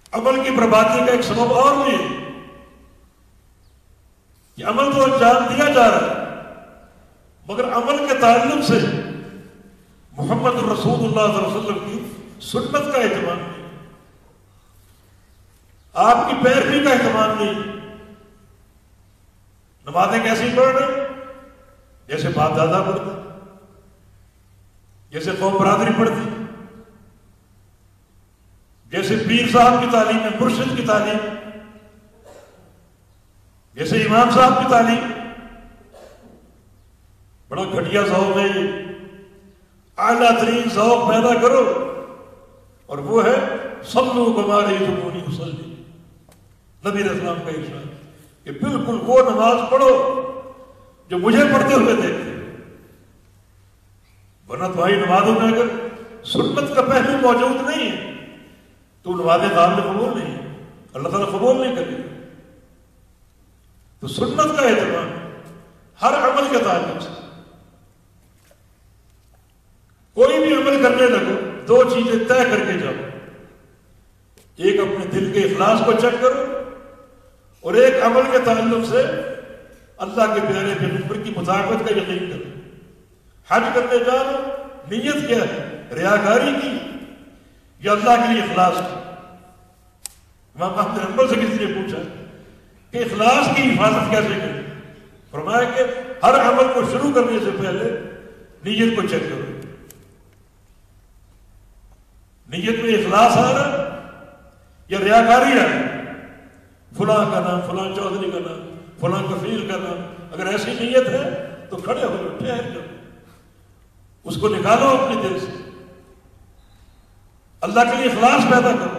عمل کی بربادی کا ایک سبب اور بھی ہے کہ عمل تو انجام دیا جا رہا ہے مگر عمل کے تعلق سے محمد رسول اللہ صلی اللہ علیہ وسلم کی سنت کا اہتمام نہیں، آپ کی پیروی کا اہتمام نہیں۔ نمازیں کیسی پڑھ رہے؟ جیسے باپ دادا پڑھتے، جیسے قوم برادری پڑھتی، جیسے پیر صاحب کی تعلیم ہے، مرشد کی تعلیم، جیسے امام صاحب کی تعلیم۔ بڑا گھٹیا ذوق ہے یہ، اعلیٰ ترین ذوق پیدا کرو، اور وہ ہے صلو کما رأیتمونی اصلی۔ نبی علیہ السلام کا ارشاد کہ بالکل وہ نماز پڑھو جو مجھے پڑھتے ہوئے دیکھتے، ورنہ تمہاری نمازوں میں اگر سنت کا پہلو موجود نہیں ہے تو نمازیں قابل قبول نہیں ہے، اللہ تعالیٰ قبول نہیں کرے۔ تو سنت کا اہتمام ہر عمل کے تعلق سے، کوئی بھی عمل کرنے لگو دو چیزیں طے کر کے جاؤ، ایک اپنے دل کے اخلاص کو چیک کرو، اور ایک عمل کے تعلق سے اللہ کے پیارے پیغمبر کی مطابقت کا یقین کرو۔ حج کرنے جا رہے ہو، نیت کیا ہے؟ ریاکاری کی یا اللہ کے لیے اخلاص کی؟ امام احمد بن حنبل سے کسی نے پوچھا کہ اخلاص کی حفاظت کیسے کریں؟ فرمایا کہ ہر عمل کو شروع کرنے سے پہلے نیت کو چیک کرو، نیت میں اخلاص آ رہا یا ریاکاری آ رہا؟ فلاں کا نام، فلاں چودھری کا نام، فلاں کفیل کا نام، اگر ایسی نیت ہے تو کھڑے ہو جاؤ، ٹھہر جاؤ، اس کو نکالو اپنے دل سے، اللہ کے لیے اخلاص پیدا کرو۔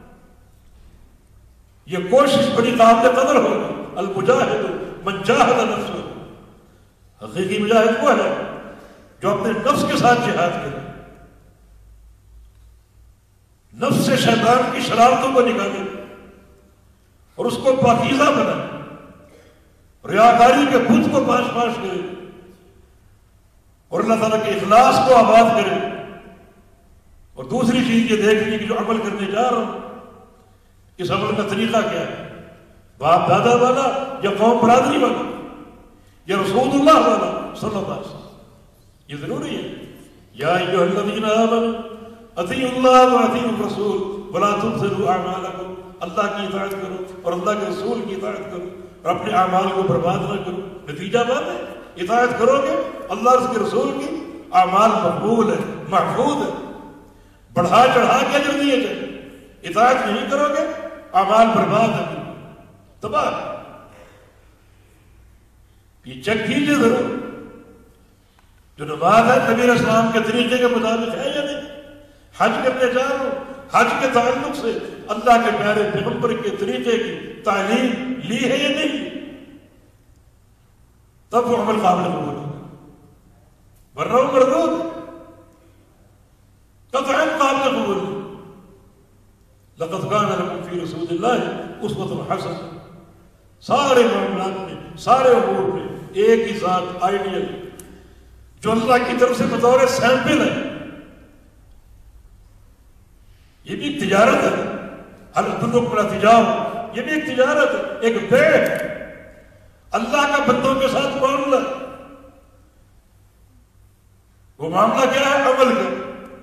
یہ کوشش بڑی قابل قدر ہوگی۔ المجاہد من جاہد نفسہ، حقیقی مجاہد وہ ہے جو اپنے نفس کے ساتھ جہاد کرے، نفس سے شیطان کی شرارتوں کو نکالے اور اس کو پاکیزہ بنائے، ریاکاری کے بت کو پاش پاش کرے اور اللہ تعالیٰ کے اخلاص کو آباد کرے۔ اور دوسری چیز یہ دیکھنے کی جو عمل کرنے جا رہا ہوں اس عمل کا طریقہ کیا ہے، باپ دادا والا یا قوم برادری والا یا رسول اللہ والا صلی اللہ علیہ وسلم؟ یہ ضروری ہے۔ یا ایھا الذین آمنوا اطیعوا اللہ واطیعوا الرسول ولا تبطلوا اعمالکم، اللہ کی اطاعت کرو اور اللہ کے رسول کی اطاعت کرو اور اپنے اعمال کو برباد نہ کرو۔ نتیجہ بات ہے اطاعت کرو گے اللہ اور اس کے رسول کی، اعمال مقبول ہے، محفوظ ہے، بڑھا چڑھا کے اجر دیے جائیں۔ اطاعت نہیں کرو گے اعمال برباد ہے، تباہ۔ یہ چیک کیجیے ضرور جو نماز ہے نبی علیہ السلام کے طریقے کے مطابق ہے یا نہیں۔ حج کرنے جا رہا ہوں، حج کے تعلق سے اللہ کے پیارے پیغمبر کے طریقے کی تعلیم لی ہے یا نہیں، تب وہ عمل قابل قبول ہوگا، ورنہ وہ مردود قطعاً قابل قبول ہے۔ لقد كان لكم في رسول الله اسوة حسنة، سارے معاملات میں، سارے امور میں ایک ہی ذات آئیڈیل جو اللہ کی طرف سے بطور سیمپل ہے۔ یہ بھی ایک تجارت ہے، حل ادلکم علی تجارۃ، یہ بھی ایک تجارت ہے، ایک بیع ہے، اللہ کا بندوں کے ساتھ معاملہ۔ وہ معاملہ کیا ہے؟ عمل کا۔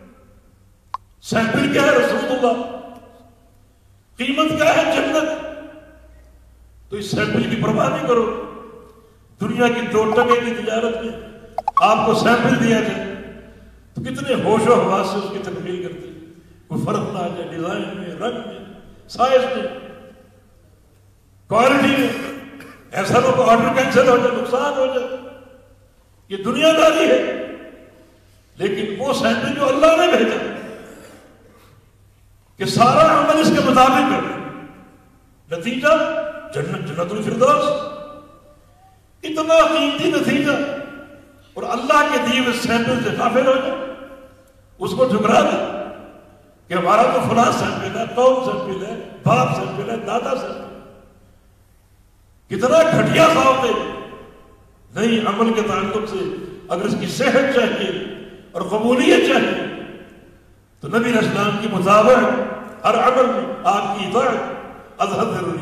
سیمپل کیا ہے؟ رسول اللہ۔ قیمت کیا ہے؟ جنت۔ تو اس سیمپل کی پرواہ نہیں کرو۔ دنیا کی 2 ٹکے کی تجارت میں آپ کو سیمپل دیا جائے تو کتنے ہوش و حواس سے اس کی تکمیل کرتے ہیں، کوئی فرق نہ آ جائے ڈیزائن میں، رنگ میں، سائز میں، کوالٹی میں، ایسا نہ کوئی آرڈر کینسل ہو جائے، نقصان ہو جائے۔ یہ دنیا داری ہے۔ لیکن وہ سیمپل جو اللہ نے بھیجا کہ سارا عمل اس کے مطابق کرے، نتیجہ جنت الفردوس۔ اتنا قیمتی نتیجہ، اور اللہ کے دیے ہوئے سیمپل سے غافل ہو جائے، اس کو ٹھکرا دے کہ ہمارا تو فلاں سیمپل ہے، قوم سیمپل ہے، باپ سیمپل ہے، دادا سیمپل۔ کتنا گھٹیا ذوق ہے۔ نہیں، عمل کے تعلق سے اگر اس کی صحت چاہیے اور قبولیت چاہیے تو نبی علیہ السلام کی مطابق ہر عمل میں آپ کی اطاعت، از حد